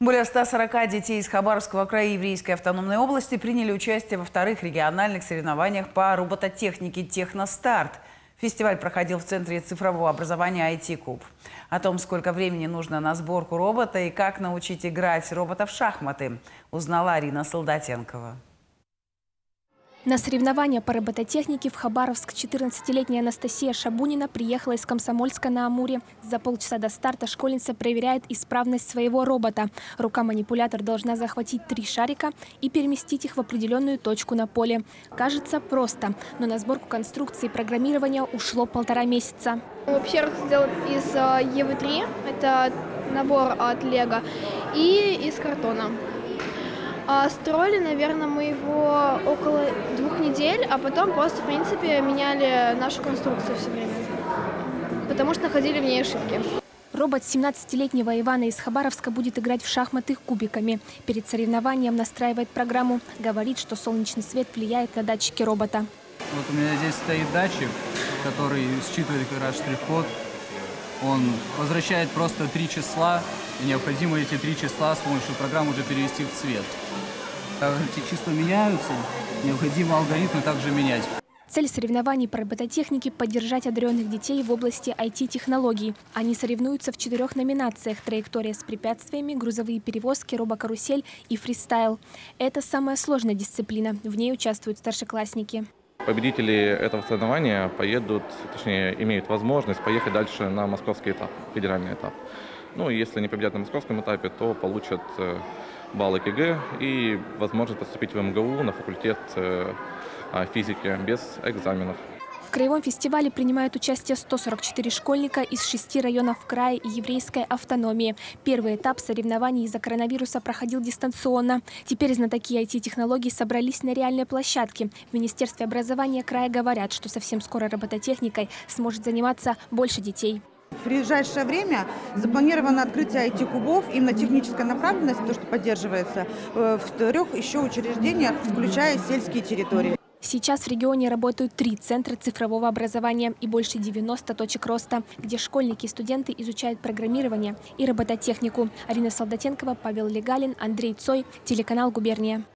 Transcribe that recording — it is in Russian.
Более 140 детей из Хабаровского края и Еврейской автономной области приняли участие во вторых региональных соревнованиях по робототехнике «Техностарт». Фестиваль проходил в Центре цифрового образования IT-Куб. О том, сколько времени нужно на сборку робота и как научить играть робота в шахматы, узнала Арина Солдатенкова. На соревнования по робототехнике в Хабаровск 14-летняя Анастасия Шабунина приехала из Комсомольска-на-Амуре. За полчаса до старта школьница проверяет исправность своего робота. Рука-манипулятор должна захватить 3 шарика и переместить их в определенную точку на поле. Кажется просто, но на сборку конструкции и программирования ушло 1,5 месяца. Во-первых, сделал из EV3, это набор от Лего, и из картона. Строили, наверное, мы его около 2 недель, а потом просто, в принципе, меняли нашу конструкцию все время, потому что находили в ней ошибки. Робот 17-летнего Ивана из Хабаровска будет играть в шахматы кубиками. Перед соревнованием настраивает программу. Говорит, что солнечный свет влияет на датчики робота. Вот у меня здесь стоит датчик, который считывает как раз штрих-код. Он возвращает просто 3 числа, и необходимо эти 3 числа с помощью программы уже перевести в цвет. Эти числа меняются, необходимо алгоритмы также менять. Цель соревнований по робототехнике – поддержать одаренных детей в области IT-технологий. Они соревнуются в 4 номинациях – траектория с препятствиями, грузовые перевозки, робокарусель и фристайл. Это самая сложная дисциплина. В ней участвуют старшеклассники. Победители этого соревнования поедут, точнее, имеют возможность поехать дальше на московский этап, федеральный этап. Ну, если не победят на московском этапе, то получат баллы КГ и возможность поступить в МГУ на факультет физики без экзаменов. В краевом фестивале принимают участие 144 школьника из 6 районов края и еврейской автономии. Первый этап соревнований из-за коронавируса проходил дистанционно. Теперь знатоки IT-технологий собрались на реальной площадке. В Министерстве образования края говорят, что совсем скоро робототехникой сможет заниматься больше детей. В ближайшее время запланировано открытие IT-кубов именно технической направленности, то, что поддерживается в 3 еще учреждениях, включая сельские территории. Сейчас в регионе работают 3 центра цифрового образования и больше 90 точек роста, где школьники и студенты изучают программирование и робототехнику. Арина Солдатенкова, Павел Легалин, Андрей Цой, телеканал «Губерния».